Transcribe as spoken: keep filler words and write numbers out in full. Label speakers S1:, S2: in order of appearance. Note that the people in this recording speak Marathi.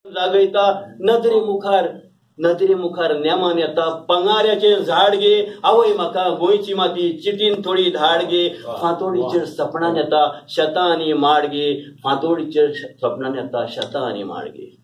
S1: जागयता नदरे मुखार नदरे मुखार नेमान येता पंगाऱ्याचे झाड गे आवय म्हाका गोंयची माती चिटीन थोडी धाड गे फांतोडीचेर सपनान येता शेतां आनी माड गे फांतोडीचेर सपनान येता शेतां आनी माड गे